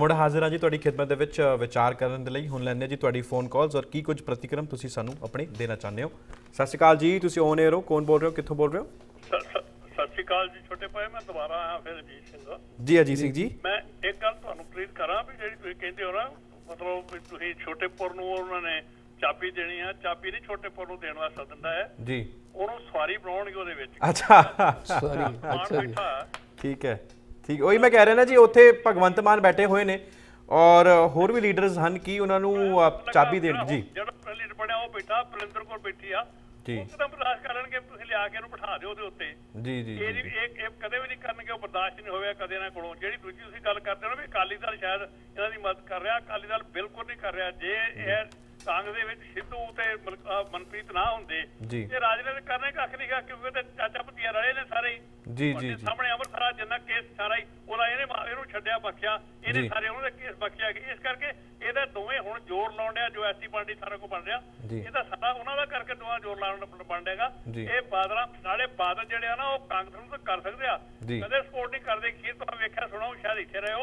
मुड़ हाजिर हाँ जी तुहाडी खिदमत दे विच विचार करन दे लई हुण लैंदे जी तुहाडी फोन कॉल्स और की कुछ प्रतिक्रम तुसीं सानूं अपने देना चाहते हो। सत श्री अकाल जी, तुसीं ऑन एयर हो, कौन बोल रहे हो, कित्थों बोल रहे हो? सत श्री अकाल जी छोटे भाई, मैं दोबारा आया फिर अजीत सिंह जी। अजीत सिंह जी, मैं एक गल तुहानूं प्लीज करा भी जिहड़ी तुसीं कहंदे हो ना, मतलब भी तुसीं छोटेपुर नूं उन्हां ने चाबी देनी है, चाबी नहीं छोटेपुर नूं देण वास्ते दिंदा है जी, ਉਹਨੂੰ ਸਵਾਰੀ ਬਣਾਉਣਗੇ ਉਹਦੇ ਵਿੱਚ। अच्छा सॉरी अच्छा जी, ठीक है ठीक, वही मैं कह रहा ना जी, उत्थे भगवंत मान बैठे हुए ने और होर भी लीडर्स ਹਨ कि ਉਹਨਾਂ ਨੂੰ ਚਾਬੀ ਦੇਣ ਜੀ। ਜਿਹੜਾ ਲੀਡਰ ਬਣਿਆ ਉਹ ਬੈਠਾ ਪ੍ਰਲਿੰਦਰ ਕੋਲ ਬੈਠੀ ਆ ਜੀ, ਉਹ ਕਦਮ ਬਰਦਾਸ਼ਤ ਕਰਨਗੇ, ਤੁਸੀਂ ਲਿਆ ਕੇ ਇਹਨੂੰ ਬਿਠਾ ਦਿਓ ਉਹਦੇ ਉੱਤੇ। ਜੀ ਜੀ ਇਹ ਕਦੇ ਵੀ ਨਹੀਂ ਕਰਨਗੇ, ਉਹ ਬਰਦਾਸ਼ਤ ਨਹੀਂ ਹੋਵੇਗਾ ਕਦੇ ਨਾ ਕੋਲੋਂ। ਜਿਹੜੀ ਦੂਜੀ ਤੁਸੀਂ ਗੱਲ ਕਰਦੇ ਹੋ ਨਾ ਵੀ ਅਕਾਲੀ ਦਲ ਸ਼ਾਇਦ ਇਹਨਾਂ ਦੀ ਮਦਦ ਕਰ ਰਿਹਾ, ਅਕਾਲੀ ਦਲ ਬਿਲਕੁਲ ਨਹੀਂ ਕਰ ਰਿਹਾ। ਜੇ ਇਹ ਕਾਂਗਰਸ ਦੇ ਵਿੱਚ ਸਿੱਧੂ ਤੇ ਮਨਪ੍ਰੀਤ ਨਾ ਹੁੰਦੇ ਇਹ ਰਾਜਨੀਤੀ ਕਰਨੇ ਕੱਖ ਨਹੀਂ ਗਾ, ਕਿਉਂਕਿ ਤੇ ਚਾਚਾ ਭਤੀਆ ਰਲੇ ਨੇ ਸਾਰੇ ਹੀ। ਜੀ ਜੀ ਸਾਹਮਣੇ ਅੰਮ੍ਰਿਤਸਰ ਜਿੰਨਾ ਕੇਸ ਸਾਰਾ ਹੀ ਉਹਦਾ ਇਹਨੂੰ ਛੱਡਿਆ ਬਖਸ਼ਿਆ, ਇਹਨੇ ਸਾਰੇ ਉਹਨਾਂ ਦੇ ਕੇਸ ਬਖਸ਼ਿਆ ਗਏ। ਇਸ ਕਰਕੇ ਇਹਦਾ ਦੋਵੇਂ ਹੁਣ ਜ਼ੋਰ ਲਾਉਣ ਡਿਆ, ਜੋ ਐਸੀ ਪਾਰਟੀ ਸਾਰਾ ਕੋ ਬਣ ਰਿਹਾ ਇਹਦਾ ਸਾਰਾ ਉਹਨਾਂ ਦਾ ਕਰਕੇ ਦੋਵਾਂ ਜ਼ੋਰ ਲਾਉਣ ਬਣ ਡੇਗਾ। ਇਹ ਬਾਦਲਾਂ ਨਾਲੇ ਬਾਦਲ ਜਿਹੜੇ ਆ ਨਾ ਉਹ ਕਾਂਗਰਸ ਨੂੰ ਤਾਂ ਕਰ ਸਕਦੇ ਆ, ਕਦੇ ਸਪੋਰਟ ਨਹੀਂ ਕਰਦੇ। ਅਖੀਰ ਤੋਂ ਵੇਖਿਆ ਸੁਣਾਓ, ਸ਼ਾਇਦ ਇੱਥੇ ਰਹੇ ਹੋ,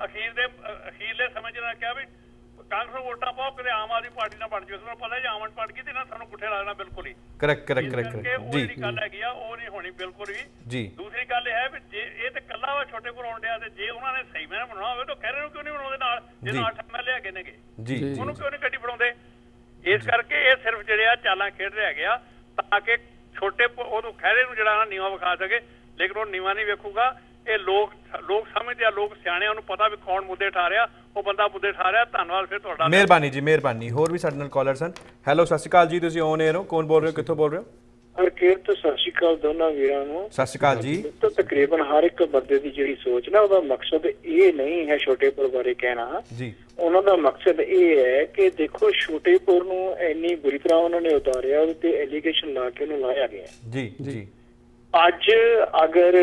ਅਖੀਰਲੇ ਸਮੇਂ ਚ ਕਿਹਾ ਵੀ ਕਾਂਗਰਸ ਨੂੰ ਵੋਟਾਂ ਪਾਓ, ਕਦੇ ਆਮ ਆਦਮੀ ਪਾਰਟੀ ਨਾਲ ਬਣ ਜਾਓ। ਸਾਨੂੰ ਪਤਾ ਜੀ ਆਮ ਆਦਮੀ ਪਾਰਟੀ ਤੇ ਨਾ ਸਾਨੂੰ ਗੁੱਠੇ ਲੱਗਣਾ ਬਿਲਕੁਲ ਹੀ। ਕਰੈਕਟ ਜੀ, ਜਿਹੜੀ ਗੱਲ ਹੈਗੀ ਆ ਉਹ ਨਹੀਂ ਹੋਣੀ ਬਿਲਕੁਲ ਵੀ ਜੀ। ਦੂਸਰੀ ਗੱਲ ਇਹ ਹੈ ਵੀ ਜੇ ਇਹ ਤੇ ਕੱਲਾ ਵਾ ਛੋਟੇ ਕੋਲ ਆਉਣ ਡਿਆ, ਤੇ ਜੇ ਉਹਨਾਂ ਨੇ ਸਹੀ ਮੈਨੇ ਬਣਾਉਣਾ ਹੋਵੇ ਤਾਂ ਖਹਿਰੇ ਨੂੰ ਕਿਉਂ ਨਹੀਂ ਬਣਾਉਂਦੇ ਨਾਲ, ਜਿਹਨੂੰ 8 MLA ਹੈਗੇ ਨੇਗੇ ਉਹਨੂੰ ਕਿਉਂ ਨਹੀਂ ਗੱਡੀ ਬਣਾਉਂਦੇ? ਇਸ ਕਰਕੇ ਇਹ ਸਿਰਫ ਜਿਹੜੇ ਆ ਚਾਲਾਂ ਖੇਡ ਰਹੇ ਹੈਗੇ ਆ ਤਾਂ ਕਿ ਛੋਟੇ ਉਹਨੂੰ ਖਹਿਰੇ ਨੂੰ ਜਿਹੜਾ ਨਾ ਨੀਵਾਂ ਵਿਖਾ ਸਕੇ, ਲੇਕਿਨ ਉਹ ਨੀਵਾਂ ਨਹੀਂ ਵੇਖੂਗਾ। ਇਹ ਲੋਕ ਸਮਝਦੇ ਆ, ਲੋਕ ਸਿਆਣੇ, ਉਹਨੂੰ ਪਤਾ ਵੀ ਕੌਣ ਮੁੱਦੇ ਠਾ ਰਿਹਾ, ਉਹ ਬੰਦਾ ਮੁੱਦੇ ਠਾ ਰਿਹਾ। ਧੰਨਵਾਦ ਫਿਰ ਤੁਹਾਡਾ, ਮਿਹਰਬਾਨੀ ਜੀ, ਮਿਹਰਬਾਨੀ। ਹੋਰ ਵੀ ਸਾਡੇ ਨਾਲ ਕਾਲਰਸ ਹਨ। ਹੈਲੋ, ਸਤਿ ਸ਼੍ਰੀ ਅਕਾਲ ਜੀ, ਤੁਸੀਂ ਔਨ 에ਅਰ ਹੋ, ਕੌਣ ਬੋਲ ਰਹੇ ਹੋ, ਕਿੱਥੋਂ ਬੋਲ ਰਹੇ ਹੋ? ਹਰਕੇਤ ਤੋਂ ਸਤਿ ਸ਼੍ਰੀ ਅਕਾਲ ਦੋਨਾਂ ਵੀਰਾਂ ਨੂੰ। ਸਤਿ ਸ਼੍ਰੀ ਅਕਾਲ ਜੀ। ਤਾਂ ਤਕਰੀਬਨ ਹਰ ਇੱਕ ਬੰਦੇ ਦੀ ਜਿਹੜੀ ਸੋਚ ਨਾ, ਉਹਦਾ ਮਕਸਦ ਇਹ ਨਹੀਂ ਹੈ ਛੋਟੇਪੁਰ ਬਾਰੇ ਕਹਿਣਾ ਜੀ। ਉਹਨਾਂ ਦਾ ਮਕਸਦ ਇਹ ਹੈ ਕਿ ਦੇਖੋ ਛੋਟੇਪੁਰ ਨੂੰ ਇੰਨੀ ਬੁਰੀ ਤਰ੍ਹਾਂ ਉਹਨਾਂ ਨੇ ਉਤਾਰਿਆ, ਉਹਦੇ ਤੇ ਐਲੀਗੇਸ਼ਨ ਲਾ ਕੇ ਉਹਨੂੰ ਲਾਇਆ ਗਿਆ ਜੀ ਜੀ। ਅੱਜ ਅਗਰ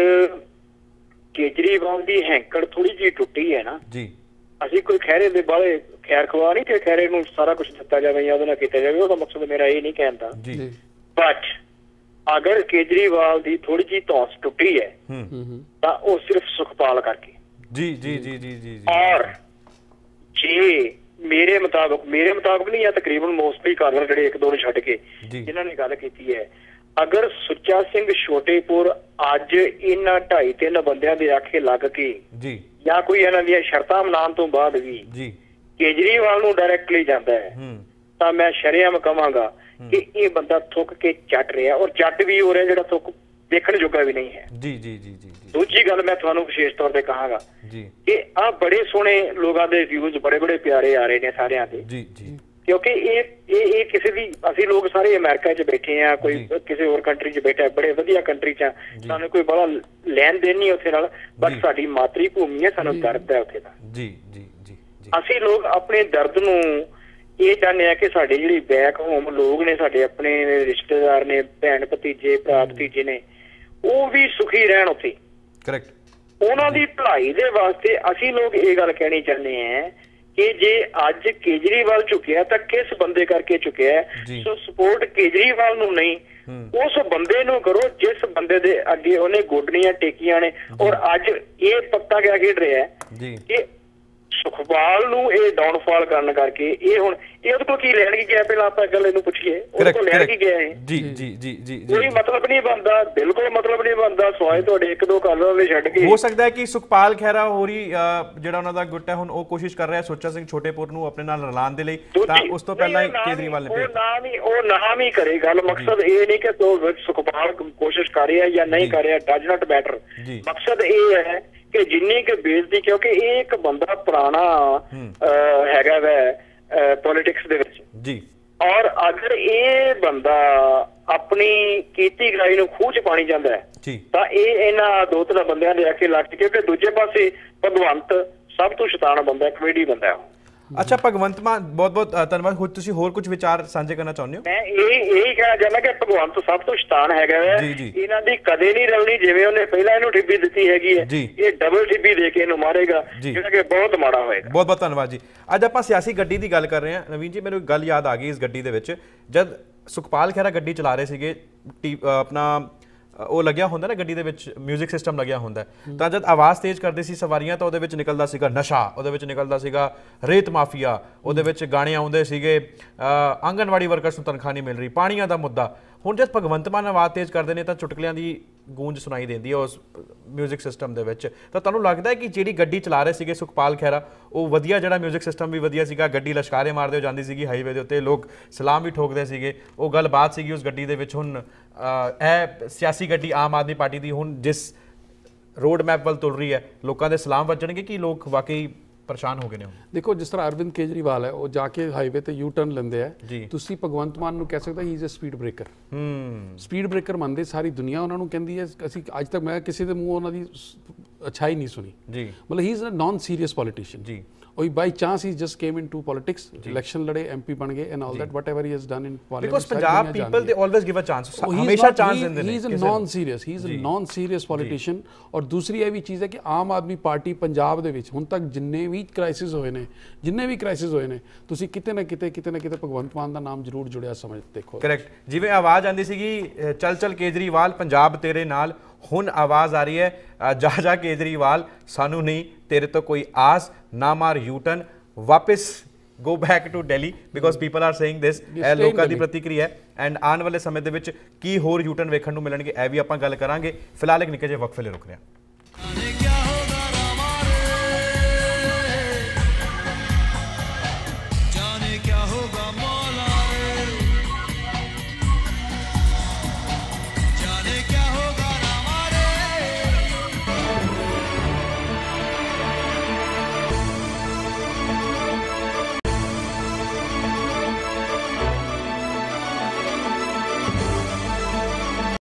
ਕੇਜਰੀਵਾਲ ਦੀ ਹੈਂਕੜ ਥੋੜੀ ਜਿਹੀ ਟੁੱਟੀ ਹੈ ਨਾ ਜੀ, ਅਸੀਂ ਕੋਈ ਖਹਿਰੇ ਦੇ ਬਾਰੇ ਖੈਰ ਖਵਾ ਨਹੀਂ ਕਿ ਖਹਿਰੇ ਨੂੰ ਸਾਰਾ ਕੁਝ ਦਿੱਤਾ ਜਾਵੇ ਜਾਂ ਉਹਦੇ ਨਾਲ ਕੀਤਾ ਜਾਵੇ, ਉਹਦਾ ਮਕਸਦ ਮੇਰਾ ਇਹ ਨਹੀਂ ਕਹਿੰਦਾ। ਬਟ ਅਗਰ ਕੇਜਰੀਵਾਲ ਦੀ ਥੋੜੀ ਜਿਹੀ ਧੌਂਸ ਟੁੱਟੀ ਹੈ ਤਾਂ ਉਹ ਸਿਰਫ ਸੁਖਪਾਲ ਕਰਕੇ ਜੀ ਜੀ ਜੀ ਜੀ ਜੀ। ਔਰ ਜੇ ਮੇਰੇ ਮੁਤਾਬਕ ਨਹੀਂ, ਜਾਂ ਤਕਰੀਬਨ ਮੋਸਟਲੀ ਕਾਰਨ ਜਿਹੜੇ ਇੱਕ ਦੋ ਨੂੰ ਛੱਡ ਕੇ ਜਿਨ੍ਹਾਂ ਨੇ ਗੱਲ ਕੀਤੀ ਹੈ, ਅਗਰ ਸੁੱਚਾ ਸਿੰਘ ਛੋਟੇਪੁਰ ਅੱਜ ਇਹਨਾਂ 2.5-3 ਬੰਦਿਆਂ ਦੇ ਆਖੇ ਲੱਗ ਕੇ ਜਾਂ ਕੋਈ ਇਹਨਾਂ ਦੀਆਂ ਸ਼ਰਤਾਂ ਮਨਾਉਣ ਤੋਂ ਬਾਅਦ ਵੀ ਕੇਜਰੀਵਾਲ ਨੂੰ ਡਾਇਰੈਕਟਲੀ ਜਾਂਦਾ ਹੈ, ਤਾਂ ਮੈਂ ਸ਼ਰੇਆਮ ਕਹਾਂਗਾ ਕਿ ਇਹ ਬੰਦਾ ਥੁੱਕ ਕੇ ਚੱਟ ਰਿਹਾ, ਔਰ ਚੱਟ ਵੀ ਹੋ ਰਿਹਾ ਜਿਹੜਾ ਥੁੱਕ ਦੇਖਣ ਜੋਗਾ ਵੀ ਨਹੀਂ ਹੈ। ਜੀ ਜੀ ਜੀ ਜੀ। ਦੂਜੀ ਗੱਲ ਮੈਂ ਤੁਹਾਨੂੰ ਵਿਸ਼ੇਸ਼ ਤੌਰ ਤੇ ਕਹਾਂਗਾ ਕਿ ਆਹ ਬੜੇ ਸੋਹਣੇ ਲੋਕਾਂ ਦੇ ਵਿਊਜ਼ ਬੜੇ ਪਿਆਰੇ ਆ ਰਹੇ ਨੇ ਸਾਰਿਆਂ ਦੇ, ਕਿਉਂਕਿ ਇਹ ਕਿਸੇ ਦੀ, ਅਸੀਂ ਲੋਕ ਸਾਰੇ ਅਮਰੀਕਾ 'ਚ ਬੈਠੇ ਆ, ਕੋਈ ਕਿਸੇ ਹੋਰ ਕੰਟਰੀ 'ਚ ਬੈਠਾ, ਬੜੇ ਵਧੀਆ ਕੰਟਰੀ 'ਚ, ਸਾਨੂੰ ਕੋਈ ਬੜਾ ਲੈਣ ਦੇਣ ਨਹੀਂ ਉੱਥੇ ਨਾਲ, ਬਟ ਸਾਡੀ ਮਾਤਰੀ ਭੂਮੀ ਹੈ, ਸਾਨੂੰ ਦਰਦ ਹੈ ਉੱਥੇ ਦਾ। ਜੀ ਜੀ ਜੀ। ਅਸੀਂ ਲੋਕ ਆਪਣੇ ਦਰਦ ਨੂੰ ਇਹ ਚਾਹੁੰਦੇ ਆ ਕਿ ਸਾਡੇ ਜਿਹੜੀ ਬੈਕ ਹੋਮ ਲੋਕ ਨੇ, ਸਾਡੇ ਆਪਣੇ ਰਿਸ਼ਤੇਦਾਰ ਨੇ, ਭੈਣ ਭਤੀਜੇ ਭਰਾ ਭਤੀਜੇ ਨੇ, ਉਹ ਵੀ ਸੁਖੀ ਰਹਿਣ ਉੱਥੇ। ਕਰੈਕਟ। ਉਹਨਾਂ ਦੀ ਭਲਾਈ ਦੇ ਵਾਸਤੇ ਅਸੀਂ ਲੋਕ ਇਹ ਗੱਲ ਕਹਿਣੀ ਚਾਹੁੰਦੇ ਆ ਕਿ ਜੇ ਅੱਜ ਕੇਜਰੀਵਾਲ ਝੁਕਿਆ ਤਾਂ ਕਿਸ ਬੰਦੇ ਕਰਕੇ ਝੁਕਿਆ। ਸੋ ਸਪੋਰਟ ਕੇਜਰੀਵਾਲ ਨੂੰ ਨਹੀਂ, ਉਸ ਬੰਦੇ ਨੂੰ ਕਰੋ ਜਿਸ ਬੰਦੇ ਦੇ ਅੱਗੇ ਉਹਨੇ ਗੋਡਣੀਆਂ ਟੇਕੀਆਂ ਨੇ। ਔਰ ਅੱਜ ਇਹ ਪੱਤਾ ਕਿਆ ਖੇਡ ਰਿਹਾ ਕਿ ਸੁਖਪਾਲ ਨੂੰ ਇਹ ਡਾਊਨਫਾਲ ਕਰਨ ਕਰਕੇ ਇਹ ਹੁਣ ਉਹਦੇ ਕੋਲ ਕੀ ਲੈਣ ਕੀ ਗਿਆ, ਪਹਿਲਾਂ ਆਪਾਂ ਗੱਲ ਇਹਨੂੰ ਪੁੱਛੀਏ, ਉਹਦੇ ਕੋਲ ਲੈਣ ਕੀ ਗਿਆ ਇਹ? ਜੀ ਜੀ ਜੀ ਜੀ। ਕੋਈ ਮਤਲਬ ਨਹੀਂ ਬਣਦਾ, ਬਿਲਕੁਲ ਮਤਲਬ ਨਹੀਂ ਬਣਦਾ, ਸਵਾਏ ਤੁਹਾਡੇ ਇੱਕ ਦੋ ਕਾਲਾਂ ਦੇ ਛੱਡ ਕੇ। ਹੋ ਸਕਦਾ ਹੈ ਕਿ ਸੁਖਪਾਲ ਖਹਿਰਾ ਹੋਰੀ ਜਿਹੜਾ ਉਹਨਾਂ ਦਾ ਗੁੱਟ ਹੈ ਹੁਣ ਉਹ ਕੋਸ਼ਿਸ਼ ਕਰ ਰਿਹਾ ਸੁੱਚਾ ਸਿੰਘ ਛੋਟੇਪੁਰ ਨੂੰ ਆਪਣੇ ਨਾਲ ਰਲਾਉਣ ਦੇ ਲਈ, ਤਾਂ ਉਸ ਤੋਂ ਪਹਿਲਾਂ ਹੀ ਕੇਜਰੀਵਾਲ ਨੇ ਉਹ ਨਾਮ ਹੀ ਕਰੇ ਗੱਲ। ਮਕਸਦ ਇਹ ਨਹੀਂ ਕਿ ਸੁਖਪਾਲ ਕੋਸ਼ਿਸ਼ ਕਰ ਰਿਹਾ ਜਾਂ ਨਹੀਂ ਕਰ ਰਿਹਾ, ਡਜ਼ ਨਾਟ ਮੈਟਰ। ਮਕਸਦ ਇਹ ਹੈ ਕਿ ਜਿੰਨੀ ਕਿ ਬੇਇੱਜ਼ਤੀ, ਕਿਉਂਕਿ ਇਹ ਇੱਕ ਬੰਦਾ ਪੁਰਾਣਾ ਹੈਗਾ ਵੈ ਪੋਲੀਟਿਕਸ ਦੇ ਵਿੱਚ ਜੀ, ਔਰ ਅਗਰ ਇਹ ਬੰਦਾ ਆਪਣੀ ਕੀਤੀ ਗਰਾਈ ਨੂੰ ਖੂਹ 'ਚ ਪਾਣੀ ਜਾਂਦਾ ਹੈ ਤਾਂ ਇਹ ਇਹਨਾਂ 2-3 ਬੰਦਿਆਂ ਦੇ ਆਖੇ ਲੱਗ, ਕਿਉਂਕਿ ਦੂਜੇ ਪਾਸੇ ਭਗਵੰਤ ਸਭ ਤੋਂ ਸ਼ੈਤਾਨ ਬੰਦਾ, ਕਮੇਡੀ ਬੰਦਾ ਉਹ। अच्छा भगवंत मान बहुत धन्यवाद। तुसी होर कुछ विचार साझे करना चाਹੁੰਦੇ ਹੋ? मैं यही कहना चाहना कि भगवंत सब तो शैतान हैगा है, इन्हां दी कदे नहीं रलनी जिवें ਉਹਨੇ ਪਹਿਲਾਂ ਇਹਨੂੰ ਠਿੱਬੀ ਦਿੱਤੀ ਹੈਗੀ ਹੈ, ਇਹ ਡਬਲ ਠਿੱਬੀ ਦੇ ਕੇ ਇਹਨੂੰ ਮਾਰੇਗਾ, ਜਿਹੜਾ ਕਿ ਬਹੁਤ ਮਾੜਾ ਹੋਏਗਾ। ਬਹੁਤ ਧੰਨਵਾਦ ਜੀ। ਅੱਜ ਆਪਾਂ ਸਿਆਸੀ ਗੱਡੀ ਦੀ ਗੱਲ ਕਰ ਰਹੇ ਹਾਂ। ਨਵੀਨ ਜੀ, ਮੈਨੂੰ ਇੱਕ ਗੱਲ ਯਾਦ ਆ ਗਈ ਇਸ ਗੱਡੀ ਦੇ ਵਿੱਚ, ਜਦ ਸੁਖਪਾਲ ਖਹਿਰਾ ਗੱਡੀ ਚਲਾ ਰਹੇ ਸੀਗੇ, ਆਪਣਾ ਉਹ ਲੱਗਿਆ ਹੁੰਦਾ ਨਾ ਗੱਡੀ ਦੇ ਵਿੱਚ ਮਿਊਜ਼ਿਕ ਸਿਸਟਮ ਲੱਗਿਆ ਹੁੰਦਾ, ਤਾਂ ਜਦ ਆਵਾਜ਼ ਤੇਜ਼ ਕਰਦੇ ਸੀ ਸਵਾਰੀਆਂ ਤਾਂ ਉਹਦੇ ਵਿੱਚ ਨਿਕਲਦਾ ਸੀਗਾ ਨਸ਼ਾ, ਉਹਦੇ ਵਿੱਚ ਨਿਕਲਦਾ ਸੀਗਾ ਰੇਤ ਮਾਫੀਆ, ਉਹਦੇ ਵਿੱਚ ਗਾਣੇ ਆਉਂਦੇ ਸੀਗੇ ਆਂਗਨਵਾੜੀ ਵਰਕਰਸ ਨੂੰ ਤਨਖਾਹ ਨਹੀਂ ਮਿਲ ਰਹੀ, ਪਾਣੀਆਂ ਦਾ ਮੁੱਦਾ। ਹੁਣ ਜਦ ਭਗਵੰਤ ਮਾਨ ਆਵਾਜ਼ ਤੇਜ਼ ਕਰਦੇ ਨੇ ਤਾਂ ਚੁਟਕਲਿਆਂ ਦੀ ਗੂੰਜ ਸੁਣਾਈ ਦਿੰਦੀ ਹੈ ਉਸ ਮਿਊਜ਼ਿਕ ਸਿਸਟਮ ਦੇ ਵਿੱਚ। ਤਾਂ ਤੁਹਾਨੂੰ ਲੱਗਦਾ ਹੈ ਕਿ ਜਿਹੜੀ ਗੱਡੀ ਚਲਾ ਰਹੇ ਸੀਗੇ ਸੁਖਪਾਲ ਖਹਿਰਾ, ਉਹ ਵਧੀਆ, ਜਿਹੜਾ ਮਿਊਜ਼ਿਕ ਸਿਸਟਮ ਵੀ ਵਧੀਆ ਸੀਗਾ, ਗੱਡੀ ਲਸ਼ਕਾਰੇ ਮਾਰਦੇ ਹੋ ਜਾਂਦੀ ਸੀਗੀ ਹਾਈਵੇ ਦੇ ਉੱਤੇ, ਲੋਕ ਸਲਾਮ ਵੀ ਠੋਕਦੇ ਸੀਗੇ, ਉਹ ਗੱਲਬਾਤ ਸੀਗੀ ਉਸ ਗੱਡੀ ਦੇ ਵਿੱਚ। ਹੁਣ ਇਹ ਸਿਆਸੀ ਗੱਡੀ ਆਮ ਆਦਮੀ ਪਾਰਟੀ ਦੀ ਹੁਣ ਜਿਸ ਰੋਡ ਮੈਪ ਵੱਲ ਤੁਰ ਰਹੀ ਹੈ, ਲੋਕਾਂ ਦੇ ਸਲਾਮ ਵੱਜਣਗੇ ਕਿ ਲੋਕ ਵਾਕਈ ਪਰੇਸ਼ਾਨ ਹੋ ਗਏ ਨੇ? ਦੇਖੋ ਜਿਸ ਤਰ੍ਹਾਂ ਅਰਵਿੰਦ ਕੇਜਰੀਵਾਲ ਹੈ, ਉਹ ਜਾ ਕੇ ਹਾਈਵੇ ਤੇ ਯੂ ਟਰਨ ਲੈਂਦੇ ਆ, ਤੁਸੀਂ ਭਗਵੰਤ ਮਾਨ ਨੂੰ ਕਹਿ ਸਕਦਾ he is a speed breaker. Speed breaker ਮੰਨਦੇ ਸਾਰੀ ਦੁਨੀਆ ਉਹਨਾਂ ਨੂੰ ਕਹਿੰਦੀ ਹੈ। ਅਸੀਂ ਅੱਜ ਤੱਕ ਮੈਂ ਕਿਸੇ ਦੇ ਮੂੰਹ ਉਹਨਾਂ ਦੀ ਅੱਛਾਈ ਨਹੀਂ ਸੁਣੀ ਜੀ। ਮਤਲਬ he is a non serious politician ਜੀ। ਉਹ by chance he just came into politics, election ਲੜੇ, ਐਮਪੀ ਬਣ ਗਏ and all that whatever he has done in parliament. Because Punjab people they always give a chance, ਹਮੇਸ਼ਾ chance ਦਿੰਦੇ ਨੇ। He is a non serious, he is a non serious politician. ਔਰ ਦੂਸਰੀ ਇਹ ਵੀ ਚੀਜ਼ ਹੈ ਕਿ ਆਮ ਆਦਮੀ ਪਾਰਟੀ ਪੰਜਾਬ ਦੇ ਵਿੱਚ ਹੁਣ ਤੱਕ ਜਿੰਨੇ ਵੀ ਕ੍ਰਾਈਸਿਸ ਹੋਏ ਨੇ, ਤੁਸੀਂ ਕਿਤੇ ਨਾ ਕਿਤੇ ਭਗਵੰਤ ਮਾਨ ਦਾ ਨਾਮ ਜ਼ਰੂਰ ਜੁੜਿਆ ਸਮਝ ਦੇਖੋ। ਕਰੈਕਟ। ਜਿਵੇਂ ਆਵਾਜ਼ ਆਉਂਦੀ ਸੀਗੀ ਚੱਲ ਚੱਲ ਕੇਜਰੀਵਾਲ ਪੰਜਾਬ ਤੇਰੇ ਨਾਲ, ਹੁਣ ਆਵਾਜ਼ ਆ ਰਹੀ ਹੈ ਜਾ ਜਾ ਕੇਜਰੀਵਾਲ ਸਾਨੂੰ ਨਹੀਂ ਤੇਰੇ ਤੋਂ ਕੋਈ ਆਸ, ਨਾ ਮਾਰ ਯੂ ਟਰਨ, ਵਾਪਿਸ go back to Delhi, because people are saying this. ਇਹ ਲੋਕਾਂ ਦੀ ਪ੍ਰਤੀਕਿਰਿਆ ਹੈ। ਐਂਡ ਆਉਣ ਵਾਲੇ ਸਮੇਂ ਦੇ ਵਿੱਚ ਕੀ ਹੋਰ ਯੂ ਟਰਨ ਵੇਖਣ ਨੂੰ ਮਿਲਣਗੇ, ਇਹ ਵੀ ਆਪਾਂ ਗੱਲ ਕਰਾਂਗੇ। ਫਿਲਹਾਲ ਇੱਕ ਨਿੱਕੇ ਜਿਹੇ ਵਕਫੇ ਲਈ ਰੁਕ ਰਹੇ ਹਾਂ।